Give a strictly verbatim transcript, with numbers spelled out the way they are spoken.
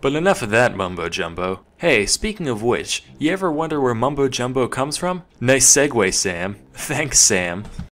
But enough of that mumbo jumbo. Hey, speaking of which, you ever wonder where mumbo jumbo comes from? Nice segue, Sam. Thanks, Sam.